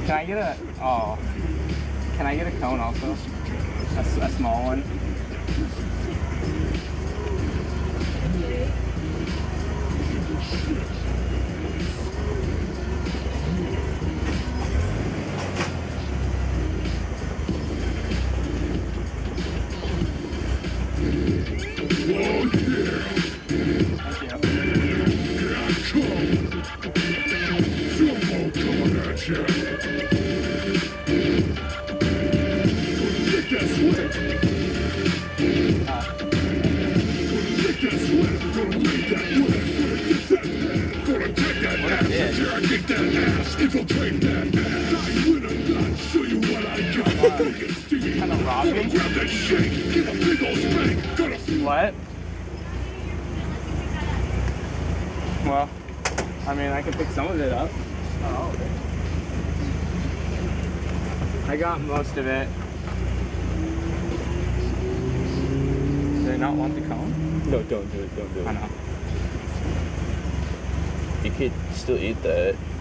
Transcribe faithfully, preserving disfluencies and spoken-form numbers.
Can I get a, oh, can I get a cone also? A, a small one? What? Well, I mean, I can pick some of it up. Oh, okay. I got most of it. Do they not want the cone? No, don't do it, don't do it. I know. You could still eat that.